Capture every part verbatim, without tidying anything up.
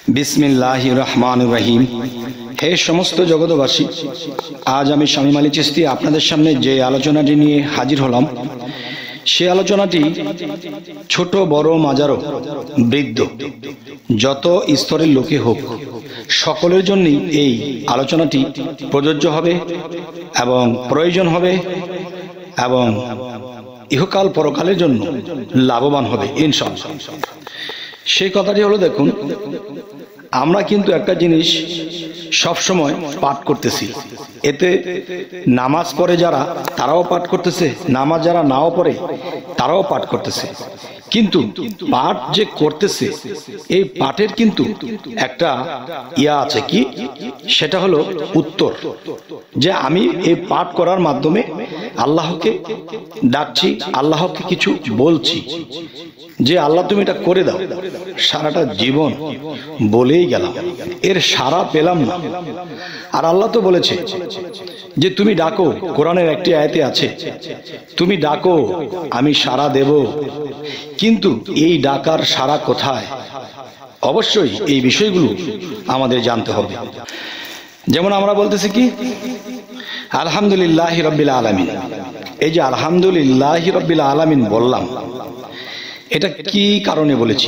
বিসমিল্লাহির রহমানির রহিম। হে সমস্ত জগতবাসী, আজ আমি শামীম আলী চিশতি আপনাদের সামনে যে আলোচনাটি নিয়ে হাজির হলাম, সে আলোচনাটি ছোট বড় মাঝারো বৃদ্ধ যত স্তরের লোকে হোক, সকলের জন্যই এই আলোচনাটি প্রযোজ্য হবে এবং প্রয়োজন হবে এবং ইহকাল পরকালের জন্য লাভবান হবে ইনশাআল্লাহ। সেই কথাটি হলো, দেখুন, আমরা কিন্তু একটা জিনিস সব সময় পাঠ করতেছি, এতে নামাজ পড়ে যারা তারাও পাঠ করতেছে, নামাজ যারা নাও পড়ে তারাও পাঠ করতেছে, কিন্তু পাঠ যে করতেছে এই পাঠের কিন্তু একটা ইয়া আছে, কি সেটা হলো উত্তর, যে আমি এই পাঠ করার মাধ্যমে আল্লাহকে ডাকছি, আল্লাহকে কিছু বলছি যে আল্লাহ তুমি এটা করে দাও। সারাটা জীবন বলেই গেলাম, এর সারা পেলাম না। আর আল্লাহ তো বলেছে যে তুমি ডাকো, কোরআনের একটি আয়াতে আছে, তুমি ডাকো আমি সারা দেব, কিন্তু এই ডাকার সারা কোথায়? অবশ্যই এই বিষয়গুলো আমাদের জানতে হবে। যেমন আমরা বলতেছি কি আলহামদুলিল্লাহি রাব্বিল আলামিন, এই যে আলহামদুলিল্লাহি রাব্বিল আলামিন বললাম, এটা কি কারণে বলেছি?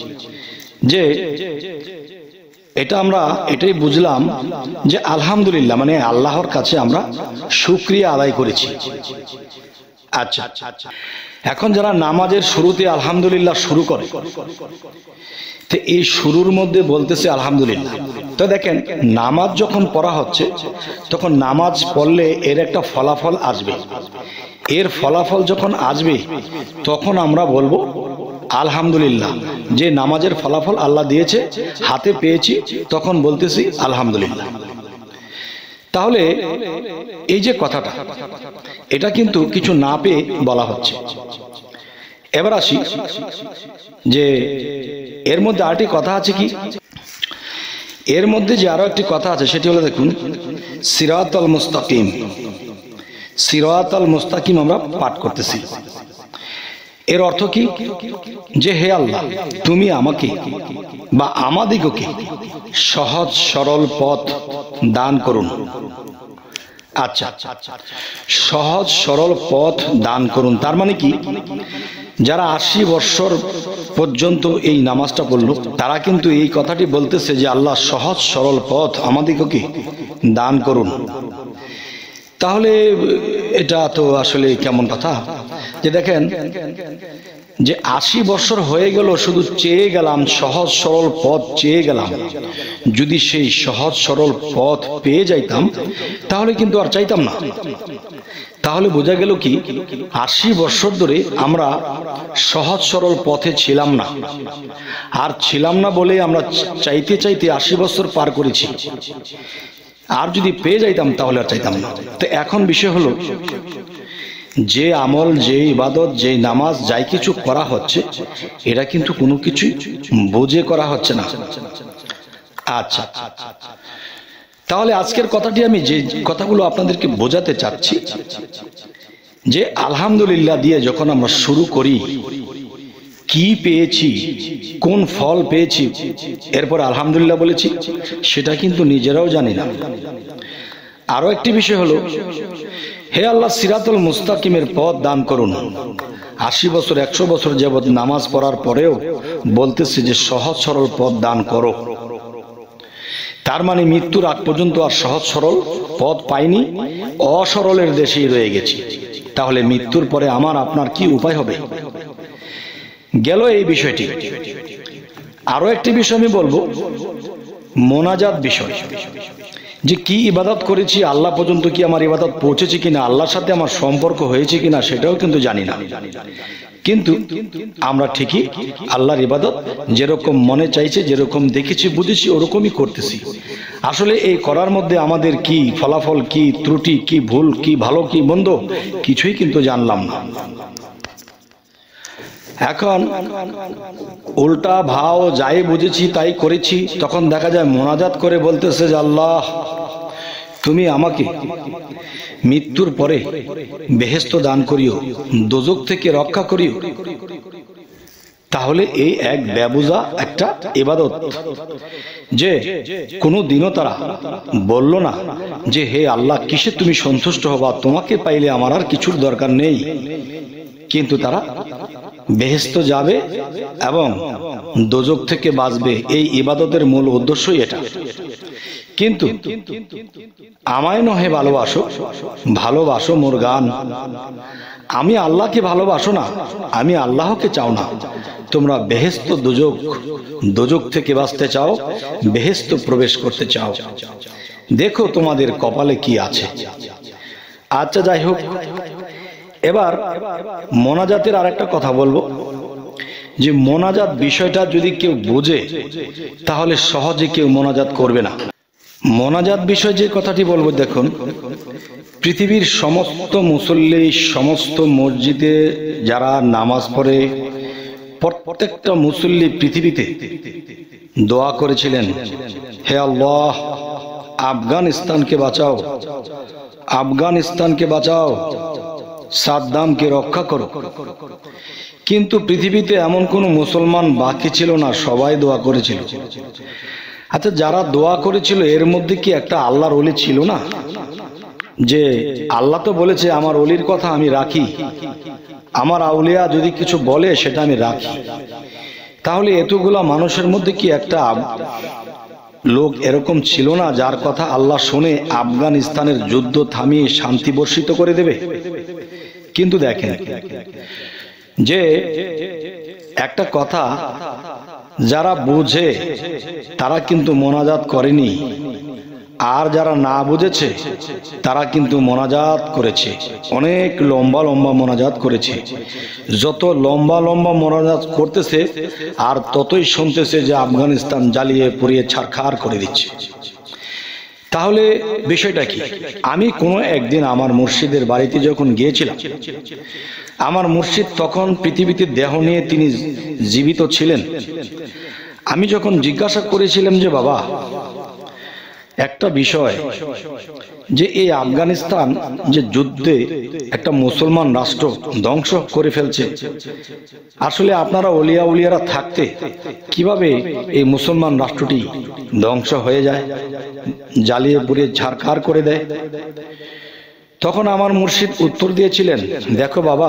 যে এটা আমরা এটাই বুঝলাম যে আলহামদুলিল্লাহ মানে আল্লাহর কাছে আমরা শুকরিয়া আদায় করেছি। আচ্ছা, এখন যারা নামাজের শুরুতে আলহামদুলিল্লাহ শুরু করে, তো এই শুরুর মধ্যে বলতেছে আলহামদুলিল্লাহ, তো দেখেন নামাজ যখন পড়া হচ্ছে তখন নামাজ পড়লে এর একটা ফলাফল আসবে, এর ফলাফল যখন আসবে তখন আমরা বলবো আলহামদুলিল্লাহ, যে নামাজের ফলাফল আল্লাহ দিয়েছে, হাতে পেয়েছি, তখন বলতেছি আলহামদুলিল্লাহ। তাহলে এই যে কথাটা, এটা কিন্তু কিছু না পেয়ে বলা হচ্ছে। এবার আসি যে এর মধ্যে আরেকটি কথা আছে, কি এর মধ্যে যে আরো একটি কথা আছে, সেটি হলো দেখুন সিরাতাল মুস্তাকিম, সিরাতাল মুস্তাকিম আমরা পাঠ করতেছি। এর অর্থ কি? যে হে আল্লাহ, তুমি আমাকে বা আমাদিগকে সহজ সরল পথ দান করুন। আচ্ছা, সহজ সরল পথ দান করুন, তার মানে কি? যারা আশি বছর পর্যন্ত এই নামাজটা পড়লো তারা কিন্তু এই কথাটি বলতেছে যে আল্লাহ সহজ সরল পথ আমাদিগকে দান করুন। তাহলে এটা তো আসলে কেমন কথা? যে দেখেন, যে আশি বছর হয়ে গেল শুধু চেয়ে গেলাম, সহজ সরল পথ চেয়ে গেলাম, যদি সেই সহজ সরল পথ পেয়ে যাইতাম তাহলে কিন্তু আর চাইতাম না। তাহলে বোঝা গেল কি আশি বছর ধরে আমরা সহজ সরল পথে ছিলাম না, আর ছিলাম না বলে আমরা চাইতে চাইতে আশি বছর পার করেছি, আর যদি পেয়ে যাইতাম তাহলে আর চাইতাম না। তো এখন বিষয় হলো, যে আমল, যে ইবাদত, যে নামাজ, যাই কিছু করা হচ্ছে এটা কিন্তু কোনো কিছু বুঝে করা হচ্ছে না। আচ্ছা, তাহলে আজকের কথাটি আমি যে কথাগুলো আপনাদেরকে বোঝাতে চাচ্ছি, যে আলহামদুলিল্লাহ দিয়ে যখন আমরা শুরু করি, কি পেয়েছি, কোন ফল পেয়েছি, এরপর আলহামদুলিল্লাহ বলেছি, সেটা কিন্তু নিজেরাও জানি না। আরো একটি বিষয় হলো, হে আল্লাহ সিরাতুল মুস্তাকিমের পথ দান করুন। আশি বছর একশো বছর যাবৎ নামাজ পড়ার পরেও বলতেছে যে সহজ সরল পথ দান করো, তার মানে মৃত্যুর আগ পর্যন্ত আর সহজ সরল পথ পাইনি, অসরলের দেশেই রয়ে গেছি। তাহলে মৃত্যুর পরে আমার আপনার কি উপায় হবে? গেল এই বিষয়টি। আরো একটি বিষয় আমি বলবো, মোনাজাত বিষয়, যে কি ইবাদত করেছি, আল্লাহ পর্যন্ত কি আমার ইবাদত পৌঁছেছে কিনা, আল্লাহর সাথে আমার সম্পর্ক হয়েছে কিনা সেটাও কিন্তু জানি না, কিন্তু আমরা ঠিকই আল্লাহর ইবাদত যেরকম মনে চাইছে, যেরকম দেখেছি বুঝেছি ওরকমই করতেছি। আসলে এই করার মধ্যে আমাদের কি ফলাফল, কি ত্রুটি, কি ভুল, কি ভালো, কি মন্দ, কিছুই কিন্তু জানলাম না। এখন উল্টা ভাও, যাই বুঝেছি তাই করেছি, তখন দেখা যায় মোনাজাত করে বলতেছে যে আল্লাহ তুমি আমাকে মৃত্যুর পরে বেহেশত দান করিও, দোজক থেকে রক্ষা করিও। তাহলে এই এক বেবুজা একটা ইবাদত, যে কোনো দিনও তারা বলল না যে হে আল্লাহ কিসে তুমি সন্তুষ্ট হবা, তোমাকে পাইলে আমার আর কিছুর দরকার নেই। কিন্তু তারা বেহেশত যাবে এবং দোজখ থেকে বাঁচবে, এই ইবাদতের মূল উদ্দেশ্যই এটা। কিন্তু আমায় নহে ভালোবাসো, ভালোবাসো মোর গান। আমি আল্লাহকে ভালোবাসো না, আমি আল্লাহকে চাও না। তোমরা বেহেশত দোজখ, দোজখ থেকে বাঁচতে চাও, বেহেশত প্রবেশ করতে চাও, দেখো তোমাদের কপালে কি আছে। আচ্ছা যাই হোক, এবার মোনাজাতের আর একটা কথা বলবো, যে মোনাজাত বিষয়টা যদি কেউ বোঝে তাহলে সহজে কেউ মোনাজাত করবে না। মোনাজাত বিষয় যে কথাটি বলবো, দেখুন পৃথিবীর সমস্ত মুসল্লি, সমস্ত মসজিদে যারা নামাজ পড়ে, প্রত্যেকটা মুসল্লি পৃথিবীতে দোয়া করেছিলেন, হে আল্লাহ আফগানিস্তানকে বাঁচাও, আফগানিস্তানকে বাঁচাও, সাদ্দামকে রক্ষা করো। কিন্তু পৃথিবীতে এমন কোনো মুসলমান বাকি ছিল না, সবাই দোয়া করেছিল। আচ্ছা যারা দোয়া করেছিল এর মধ্যে কি একটা আল্লাহর ওলি ছিল না? যে আল্লাহ তো বলেছে আমার ওলির কথা আমি রাখি, আমার আউলিয়া যদি কিছু বলে সেটা আমি রাখি। তাহলে এতগুলা মানুষের মধ্যে কি একটা লোক এরকম ছিল না যার কথা আল্লাহ শুনে আফগানিস্তানের যুদ্ধ থামিয়ে শান্তি বর্ষিত করে দেবে? কিন্তু দেখেন যে একটা কথা, যারা বুঝে তারা কিন্তু মোনাজাত করেনি, আর যারা না বুঝেছে তারা কিন্তু মোনাজাত করেছে, অনেক লম্বা লম্বা মোনাজাত করেছে। যত লম্বা লম্বা মোনাজাত করতেছে আর ততই শুনতেছে যে আফগানিস্তান জ্বালিয়ে পুড়িয়ে ছারখার করে দিচ্ছে। তাহলে বিষয়টা কি? আমি কোনো একদিন আমার মুর্শিদের বাড়িতে যখন গিয়েছিলাম, আমার মুর্শিদ তখন পৃথিবীতে দেহ নিয়ে তিনি জীবিত ছিলেন। আমি যখন জিজ্ঞাসা করেছিলাম যে বাবা একটা বিষয়, যে এই আফগানিস্তান যে যুদ্ধে একটা মুসলমান রাষ্ট্র ধ্বংস করে ফেলছে, আসলে আপনারা ওলিয়া উলিয়ারা থাকতে কিভাবে এই মুসলমান রাষ্ট্রটি ধ্বংস হয়ে যায়, জ্বালিয়ে পুড়িয়ে ছারখার করে দেয়? তখন আমার মুর্শিদ উত্তর দিয়েছিলেন, দেখো বাবা,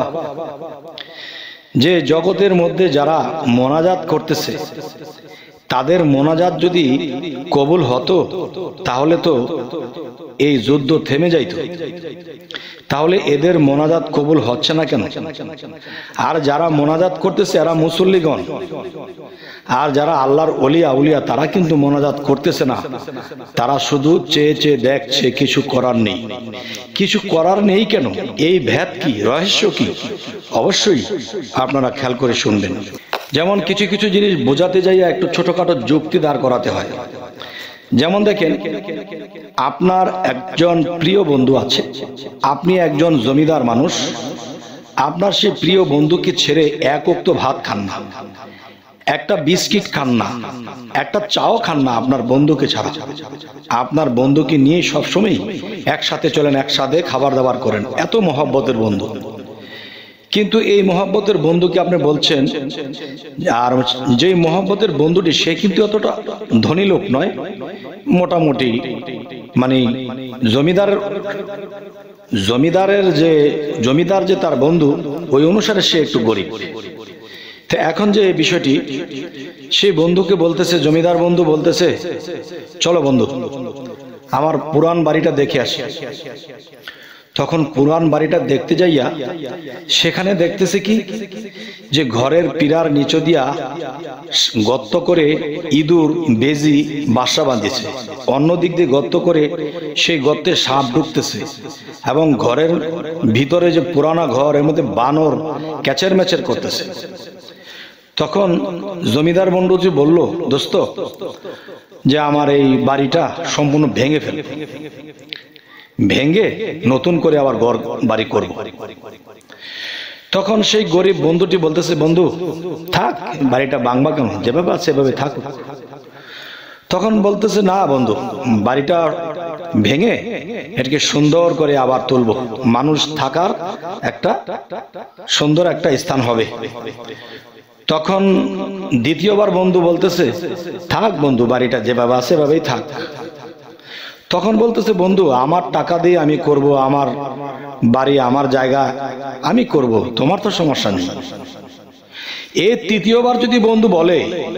যে জগতের মধ্যে যারা মোনাজাত করতেছে তাদের মোনাজাত যদি কবুল হতো তাহলে তো এই যুদ্ধ থেমে যাইত। তাহলে এদের মোনাজাত কবুল হচ্ছে না কেন? আর যারা মোনাজাত করতেছে এরা মুসল্লিগণ, আর যারা আল্লাহর ওলি আউলিয়া তারা কিন্তু মোনাজাত করতেছে না, তারা শুধু চেয়ে চেয়ে দেখছে, কিছু করার নেই। কিছু করার নেই কেন? এই ভেদ কি, রহস্য কি? অবশ্যই আপনারা খেয়াল করে শুনবেন। যেমন কিছু কিছু জিনিস বোঝাতে যাইয়া একটু ছোটখাটো যুক্তি দাঁড় করাতে হয়। যেমন দেখেন, আপনার একজন প্রিয় বন্ধু আছে, আপনি একজন জমিদার মানুষ, আপনার সেই প্রিয় বন্ধুকে ছেড়ে এক ওক্ত ভাত খান না, একটা বিস্কিট খান না, একটা চাও খান না আপনার বন্ধুকে ছাড়া। আপনার বন্ধুকে নিয়ে সবসময় একসাথে চলেন, একসাথে খাবার দাবার করেন, এত মহব্বতের বন্ধু। কিন্তু এই মহব্বতের বন্ধুকে আপনি বলছেন, আর যে মহব্বতের বন্ধুটি সে কিন্তু অতটা ধনী লোক নয়, মোটামুটি মানে জমিদারের জমিদারের যে জমিদার যে তার বন্ধু, ওই অনুসারে সে একটু গরিব। তো এখন যে বিষয়টি, সেই বন্ধুকে বলতেছে, জমিদার বন্ধু বলতেছে, চলো বন্ধু আমার পুরান বাড়িটা দেখে আসি। তখন পুরান বাড়িটা দেখতে যাইয়া সেখানে দেখতেছে কি, যে ঘরের পিরার নিচে দিয়া গর্ত করে ইঁদুর বেজি বাসা বাঁধেছে, অন্য দিক দিয়ে গর্ত করে সেই গর্তে সাপ ঢুকতেছে, এবং ঘরের ভিতরে যে পুরানা ঘর এর মধ্যে বানর ক্যাচের ম্যাচের করতেছে। তখন জমিদার বন্ধুজি বলল, দোস্ত, যে আমার এই বাড়িটা সম্পূর্ণ ভেঙে ফেল, ভেঙে নতুন করে আবার ঘর বাড়ি করব। তখন সেই গরিব বন্ধুটি বলতেছে, বন্ধু থাক, বাড়িটা ভাঙবা কেন, যেভাবে আছে সেভাবে থাক। তখন বলতেছে, না বন্ধু, বাড়িটা ভেঙে এটাকে সুন্দর করে আবার তুলবো, মানুষ থাকার একটা সুন্দর একটা স্থান হবে। তখন দ্বিতীয়বার বন্ধু বলতেছে, থাক বন্ধু, বাড়িটা যেভাবে আছে এভাবেই থাক। তখন বলতেছে, বন্ধু আমার টাকা দিয়ে আমি করব, আমার বাড়ি আমার জায়গা আমি করব, তোমার তো সমস্যা নেই। এই তৃতীয়বার যদি বন্ধু বলে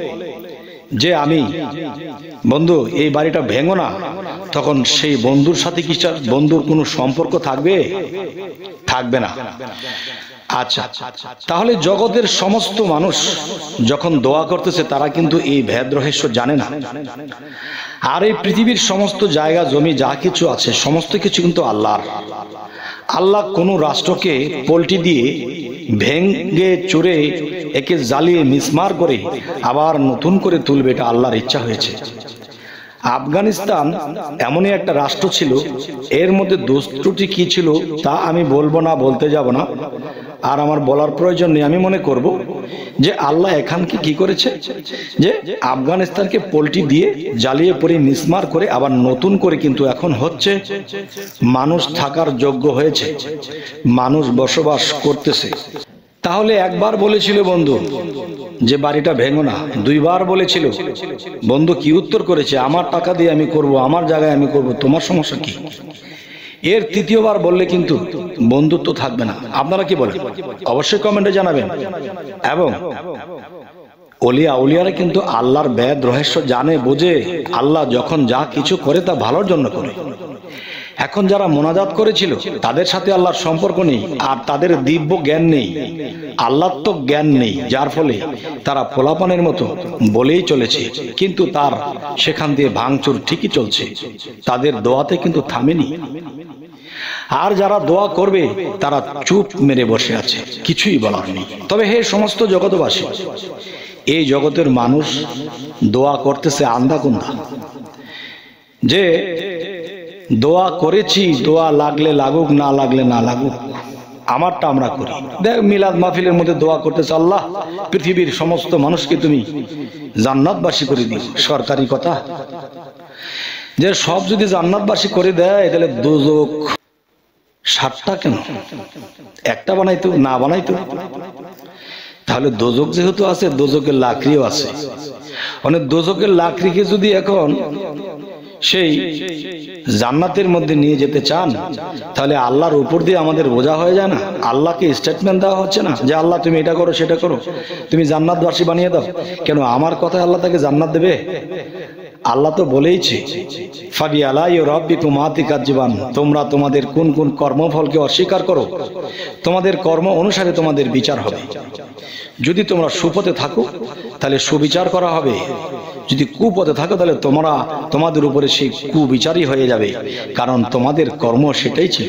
যে আমি বন্ধু এই বাড়িটা ভেঙো না, তখন সেই বন্ধুর সাথে কি বন্ধুর কোনো সম্পর্ক থাকবে? থাকবে না। আচ্ছা, তাহলে জগতের সমস্ত মানুষ যখন দোয়া করতেছে তারা কিন্তু এই ভেদ রহস্য জানে না। আর এই পৃথিবীর সমস্ত জায়গা জমি যা কিছু আছে সমস্ত কিছু কিন্তু আল্লাহর। আল্লাহ কোন রাষ্ট্রকে পল্টি দিয়ে ভেঙ্গে চুরে একে জ্বালিয়ে মিসমার করে আবার নতুন করে তুলবে, এটা আল্লাহর ইচ্ছা হয়েছে। আফগানিস্তান এমনই একটা রাষ্ট্র ছিল, এর মধ্যে দোষ ত্রুটি কি ছিল তা আমি বলবো না, বলতে যাব না, আর আমার বলার প্রয়োজন নেই। আমি মনে করব যে আল্লাহ এখানকে কি করেছে, যে আফগানিস্তানকে পল্টি দিয়ে জ্বালিয়ে পড়ে মিসমার করে আবার নতুন করে কিন্তু এখন হচ্ছে, মানুষ থাকার যোগ্য হয়েছে, মানুষ বসবাস করতেছে। তাহলে একবার বলেছিল বন্ধু যে বাড়িটা ভেঙো না, দুইবার বলেছিল বন্ধু কি উত্তর করেছে, আমার টাকা দিয়ে আমি করব, আমার জায়গায় আমি করব, তোমার সমস্যা কি? এর তৃতীয়বার বললে কিন্তু বন্ধুত্ব থাকবে না। আপনারা কি বলেন? অবশ্যই কমেন্টে জানাবেন। এবং ওলিয়া উলিয়ারা কিন্তু আল্লাহর বেদ রহস্য জানে, বোঝে। আল্লাহ যখন যা কিছু করে তা ভালোর জন্য করে। এখন যারা মোনাজাত করেছিল তাদের সাথে আল্লাহর সম্পর্ক নেই, আর তাদের দিব্য জ্ঞান নেই, আল্লাহত্মক জ্ঞান নেই, যার ফলে তারা পোলাপানের মতো বলেই চলেছে, কিন্তু তার সেখান দিয়ে ভাঙচুর ঠিকই চলছে, তাদের দোয়াতে কিন্তু থামেনি। আর যারা দোয়া করবে তারা চুপ মেরে বসে আছে, কিছুই বলার নেই। তবে হে সমস্ত জগৎবাসী, এই জগতের মানুষ দোয়া করতেছে আন্দা কুন্দা, যে দোয়া করেছি, দোয়া লাগলে লাগুক, না লাগলে না লাগুক, আমারটা আমরা করি। দেখ মিলাদ মাহফিলের মধ্যে দোয়া করতেছে, আল্লাহ পৃথিবীর সমস্ত মানুষকে তুমি জান্নাতবাসী করে দিও। সরকারি কথা, যে সব যদি জান্নাতবাসী করে দেয় তাহলে দোজখ সাতটা কেন, একটা বানাইতো, না বানাইতো? তাহলে দোজখ যেহেতু আছে, দোজখের লাকড়িও আছে। মানে দোজখের লাকড়িকে যদি এখন সেই জান্নাতের মধ্যে নিয়ে যেতে চান, তাহলে আল্লাহর উপর দিয়ে আমাদের বোঝা হয়ে যায় না? আল্লাহকে স্টেটমেন্ট দেওয়া হচ্ছে না যে আল্লাহ তুমি এটা করো সেটা করো, তুমি জান্নাতবাসী বানিয়ে দাও? কেন আমার কথায় আল্লাহ তাকে জান্নাত দেবে? আল্লাহ তো বলেইছে, ফাবি আলাই রাব্বিকুম আতিকাজ্জিবান, তোমরা তোমাদের কোন কোন কর্মফলকে অস্বীকার করো, তোমাদের কর্ম অনুসারে তোমাদের বিচার হবে। যদি তোমরা সুপথে থাকো তাহলে সুবিচার করা হবে, যদি কুপথে থাকো তাহলে তোমরা তোমাদের উপরে সেই কুবিচারই হয়ে যাবে, কারণ তোমাদের কর্ম সেটাই ছিল।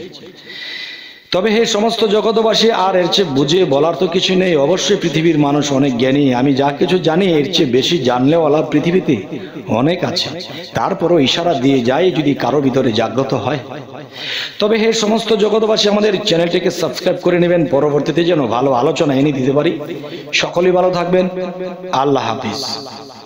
তবে হে সমস্ত জগৎবাসী, আর এর চেয়ে বুঝে বলার তো কিছু নেই। অবশ্যই পৃথিবীর মানুষ অনেক জ্ঞানী, আমি যা কিছু জানি এর চেয়ে বেশি জানলেওয়ালা পৃথিবীতে অনেক আছে। তারপরও ইশারা দিয়ে যায় যদি কারো ভিতরে জাগ্রত হয়। তবে হে সমস্ত জগৎবাসী, আমাদের চ্যানেলটিকে সাবস্ক্রাইব করে নেবেন, পরবর্তীতে যেন ভালো আলোচনা এনে দিতে পারি। সকলেই ভালো থাকবেন। আল্লাহ হাফিজ।